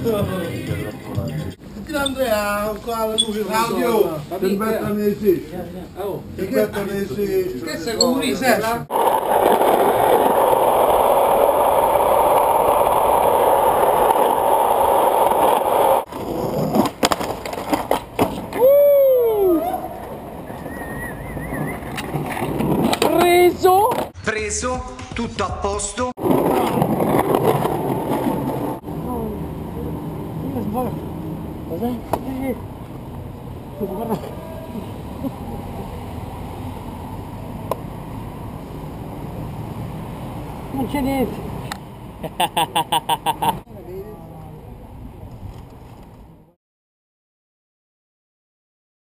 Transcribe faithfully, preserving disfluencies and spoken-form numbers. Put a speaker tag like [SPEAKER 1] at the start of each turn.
[SPEAKER 1] Andrea, qua
[SPEAKER 2] Claudio,
[SPEAKER 1] per mettermi
[SPEAKER 2] oh,
[SPEAKER 1] per mettermi
[SPEAKER 2] che sei comunista?
[SPEAKER 3] Preso!
[SPEAKER 4] Preso, tutto a posto.
[SPEAKER 3] Cos'è? Non c'è niente.